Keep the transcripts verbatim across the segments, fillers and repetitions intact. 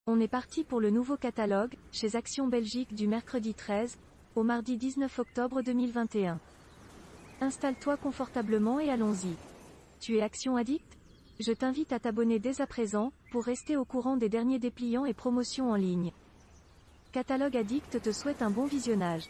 On est parti pour le nouveau catalogue, chez Action Belgique du mercredi treize, au mardi dix-neuf octobre deux mille vingt et un. Installe-toi confortablement et allons-y. Tu es Action Addict? Je t'invite à t'abonner dès à présent, pour rester au courant des derniers dépliants et promotions en ligne. Catalogue Addict te souhaite un bon visionnage.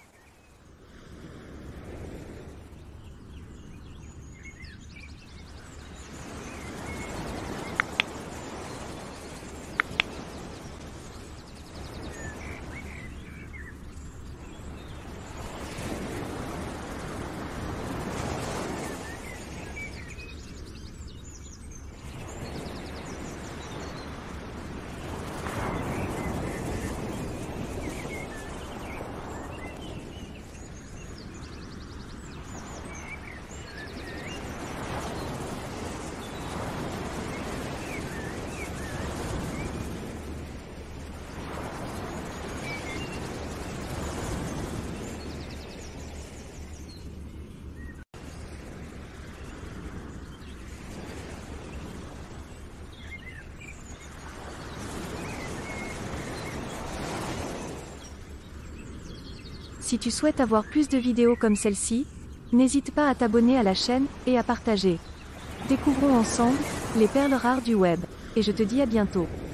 Si tu souhaites avoir plus de vidéos comme celle-ci, n'hésite pas à t'abonner à la chaîne, et à partager. Découvrons ensemble, les perles rares du web. Et je te dis à bientôt.